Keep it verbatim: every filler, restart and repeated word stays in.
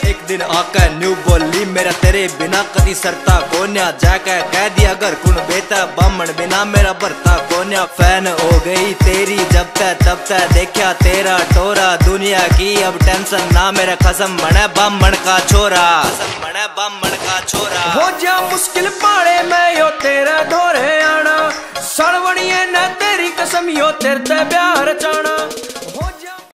एक दिन आकर न्यू बोली मेरा तेरे बिना कदी सरता कोन्या जाकर कह दिया घर कुण बेता बामण बिना मेरा भरता कोन्या। फैन हो गई तेरी जब तक तब तक देखा तेरा टोरा दुनिया की अब टेंशन ना मेरा कसम मने बामण का छोरा कसम मने बामण का छोरा। हो जा मुश्किल पाड़े में यो तेरे धोरे आना सड़वणिये न तेरी कसम यो तेरे ते प्यार चाना।